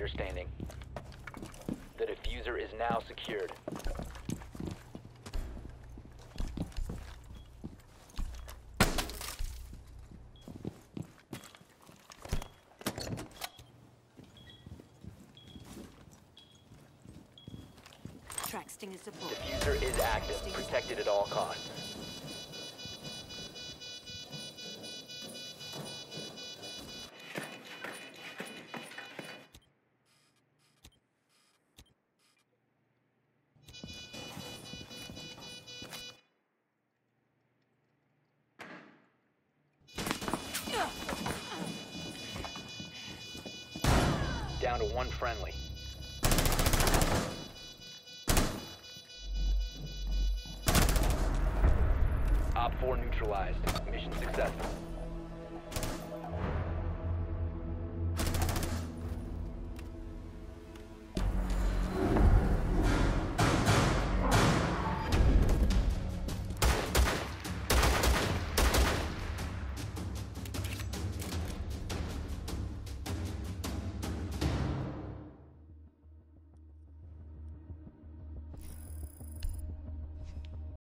operator standing. The diffuser is now secured. Track stinger support. Diffuser is active, protected at all costs. Down to one friendly. Op 4 neutralized. Mission successful.